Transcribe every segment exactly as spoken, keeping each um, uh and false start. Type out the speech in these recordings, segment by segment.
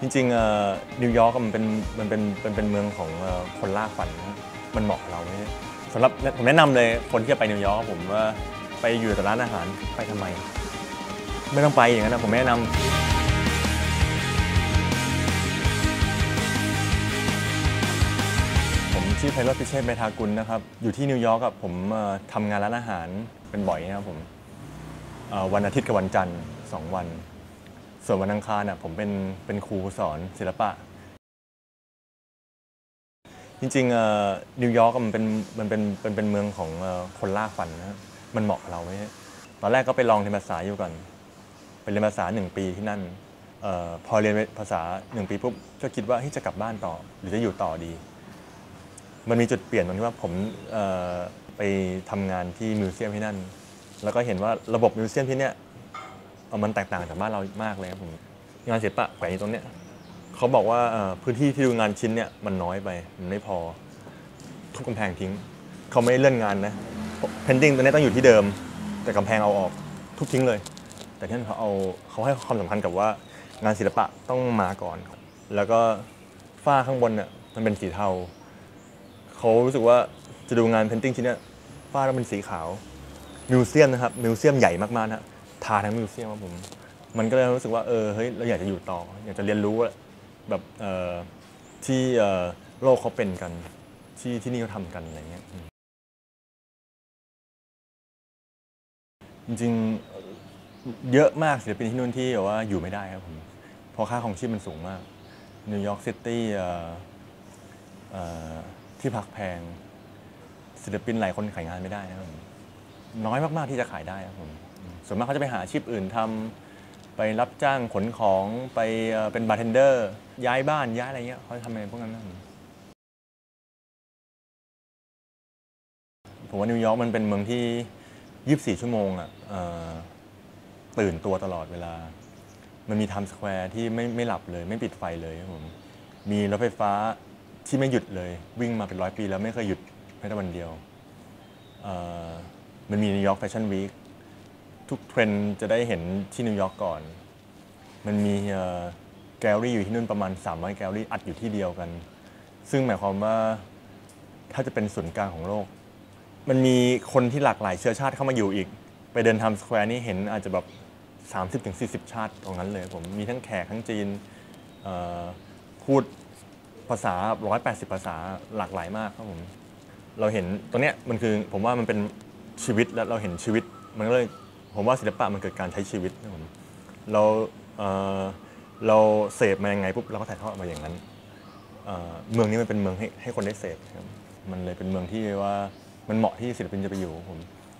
จริงๆนิวยอร์กมันเป็นมันเป็นเป็นเป็นเมืองของคนล่าฝันมันเหมาะกับเราไหมสำหรับผมแนะนำเลยคนที่จะไปนิวยอร์กผมว่าไปอยู่แต่ร้านอาหารไปทำไมไม่ต้องไปอย่างนั้นนะผมแนะนำผมชื่อไพโรจน์ พิเชษฐ์ เมธากุลนะครับอยู่ที่นิวยอร์กกับผมทำงานร้านอาหารเป็นบ่อยนะครับผมวันอาทิตย์กับวันจันทร์สองวันส่วนวันอังคารน่ะผมเป็นเป็นครูสอนศิลปะจริงๆนิวยอร์กมันเป็นมันเป็นเป็นเป็นเมืองของคนล่าฝันนะมันเหมาะกับเราไหมตอนแรกก็ไปลองเรียนภาษาอยู่ก่อนไปเรียนภาษาหนึ่งปีที่นั่นอพอเรียนภาษาหนึ่งปีปุ๊บก็คิดว่าจะกลับบ้านต่อหรือจะอยู่ต่อดีมันมีจุดเปลี่ยนตรงที่ว่าผมไปทำงานที่มิวเซียมที่นั่นแล้วก็เห็นว่าระบบมิวเซียมที่นี่มันแตกต่างจากบ้านเรามากเลยครับผมงานศิลปะแขวนอยู่ตรงนี้เขาบอกว่าพื้นที่ที่ดูงานชิ้นเนี่ยมันน้อยไปมันไม่พอทุบกำแพงทิ้งเขาไม่เลื่อนงานนะเพนติ้งตัวนี้ต้องอยู่ที่เดิมแต่กำแพงเอาออกทุบทิ้งเลยแต่ที่นั่นเขาเอาเขาให้ความสำคัญกับว่างานศิลปะต้องมาก่อนแล้วก็ฝ้าข้างบนเนี่ยมันเป็นสีเทาเขารู้สึกว่าจะดูงานเพนติ้งชิ้นนี้ฝ้าต้องเป็นสีขาวมิวเซียมนะครับมิวเซียมใหญ่มากๆนะทาทั้งมิวเซียมครับผมมันก็เลยรู้สึกว่าเออเฮ้ยเราอยากจะอยู่ต่ออยากจะเรียนรู้แบบที่โลกเขาเป็นกันที่ที่นี่เขาทำกันอะไรเงี้ยจริงๆเยอะมากศิลปินที่นู่นที่ว่าอยู่ไม่ได้ครับผมเพราะค่าของชีพมันสูงมากนิวยอร์กซิตี้ที่พักแพงศิลปินหลายคนขายงานไม่ได้นะครับน้อยมากๆที่จะขายได้ครับผมส่วนมากเขาจะไปหาอาชีพอื่นทำไปรับจ้างขนของไปเป็นบาร์เทนเดอร์ย้ายบ้านย้ายอะไรเงี้ยเขาทำอะไรพวกนั้นนะผมว่านิวยอร์กมันเป็นเมืองที่ยี่สิบสี่ชั่วโมงอ่ะตื่นตัวตลอดเวลามันมีไทม์สแควร์ที่ไม่ไม่หลับเลยไม่ปิดไฟเลยครับผมมีรถไฟฟ้าที่ไม่หยุดเลยวิ่งมาเป็นร้อยปีแล้วไม่เคยหยุดแม้แต่วันเดียวมันมีนิวยอร์กแฟชั่นวีคทุกเทรนด์จะได้เห็นที่นิวยอร์กก่อนมันมีแกลเลอรี่อยู่ที่นู่นประมาณสามร้อยแกลเลอรี่อัดอยู่ที่เดียวกันซึ่งหมายความว่าถ้าจะเป็นศูนย์กลางของโลกมันมีคนที่หลากหลายเชื้อชาติเข้ามาอยู่อีกไปเดินไทม์สแควร์นี่เห็นอาจจะแบบ สามสิบถึงสี่สิบ ชาติตรงนั้นเลยผมมีทั้งแขกทั้งจีนพูดภาษาหนึ่งร้อยแปดสิบภาษาหลากหลายมากครับผมเราเห็นตรงเนี้ยมันคือผมว่ามันเป็นชีวิตและเราเห็นชีวิตมันก็เลยผมว่าศิลปะมันเกิดการใช้ชีวิตนะผมเราเเราเสพมายังไงปุ๊บเราก็ถ่ายทอดมาอย่างนั้นเมืองนี้มันเป็นเมืองให้ให้คนได้เสพครับมันเลยเป็นเมืองที่ว่ามันเหมาะที่ศิลปินจะไปอยู่ผม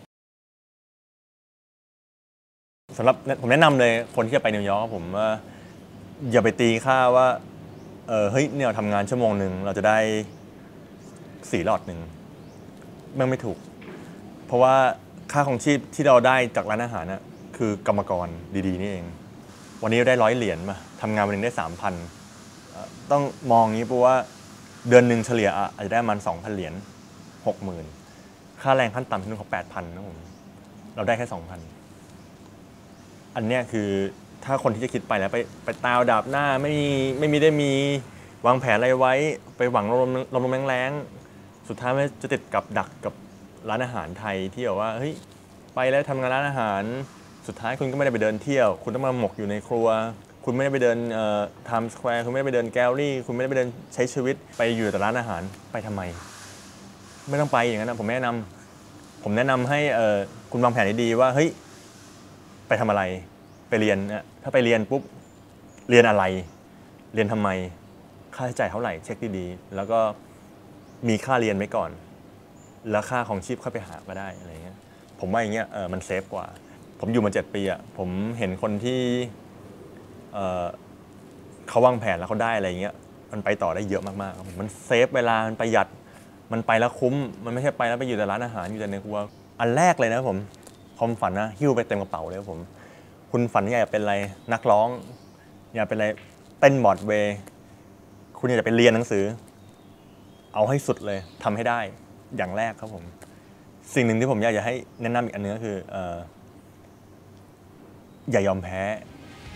สำหรับผมแนะนำเลยคนที่จะไปนิวยอร์กผมว่าอย่าไปตีค่าว่าเออเฮ้ยเนี่ยเราทำงานชั่วโมงหนึ่งเราจะได้สี่หลอดหนึ่งมันไม่ถูกเพราะว่าค่าของชีพที่เราได้จากร้านอาหารน่ะคือกรรมกรดีๆนี่เองวันนี้เราได้ร้อยเหรียญมาทำงานวันหนึ่งได้สามพันต้องมองอย่างนี้เพราะว่าเดือนหนึ่งเฉลี่ยอาจจะได้ประมาณสองพันเหรียญหกหมื่นค่าแรงขั้นต่ำที่นู่นเขาแปดพันนะผมเราได้แค่สองพันอันนี้คือถ้าคนที่จะคิดไปแล้วไปไปตาวดาบหน้าไม่มีไม่มีได้มีวางแผนอะไรไว้ไปหวังลมลมแรงๆสุดท้ายมันจะติดกับดักกับร้านอาหารไทยที่แบบว่าเฮ้ยไปแล้วทำงานร้านอาหารสุดท้ายคุณก็ไม่ได้ไปเดินเที่ยวคุณต้องมาหมกอยู่ในครัวคุณไม่ได้ไปเดินไทม์สแควร์คุณไม่ได้ไปเดินแกลเลอรี่คุณไม่ได้ไปเดินใช้ชีวิตไปอยู่แต่ร้านอาหารไปทำไมไม่ต้องไปอย่างนั้นนะผมแนะนำผมแนะนำให้คุณวางแผนดีๆว่าเฮ้ยไปทำอะไรไปเรียนเนี่ยถ้าไปเรียนปุ๊บเรียนอะไรเรียนทำไมค่าใช้จ่ายเท่าไหร่เช็คดีๆแล้วก็มีค่าเรียนไว้ก่อนแล้วค่าของชีพเข้าไปหาก็ได้อะไรเงี้ยผมว่าอย่างเงี้ยเออมันเซฟกว่าผมอยู่มาเจ็ดปีอ่ะผมเห็นคนที่เออเขาวางแผนแล้วเขาได้อะไรเงี้ยมันไปต่อได้เยอะมากๆมันเซฟเวลามันประหยัดมันไปแล้วคุ้มมันไม่ใช่ไปแล้วไปอยู่แต่ร้านอาหารอยู่แต่ในครัวอันแรกเลยนะผมความฝันนะหิ้วไปเต็มกระเป๋าเลยผมคุณฝันอยากเป็นอะไรนักร้องอยากเป็นอะไรเต้นบอร์ดเวย์คุณอยากจะไปเรียนหนังสือเอาให้สุดเลยทำให้ได้อย่างแรกครับผมสิ่งหนึ่งที่ผมอยากจะให้แนะนำอีกอันนึงก็คืออย่ายอมแพ้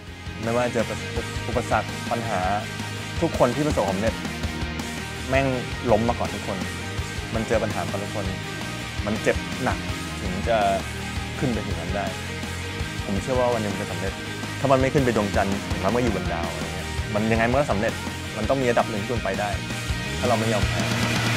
ไม่ว่าเจออุปสรรคปัญหาทุกคนที่ประสบความสำเร็จแม่งล้มมาก่อนทุกคนมันเจอปัญหาก่อนทุกคนมันเจ็บหนักถึงจะขึ้นไปถึงนั้นได้ผมเชื่อว่าวันหนึงมันจะสำเร็จถ้ามันไม่ขึ้นไปดวงจันทร์มันก็อยู่บนดาวอะไรเงี้ยมันยังไงมันก็สำเร็จมันต้องมีระดับหนึ่งที่คุณไปได้ถ้าเราไม่ยอมแพ้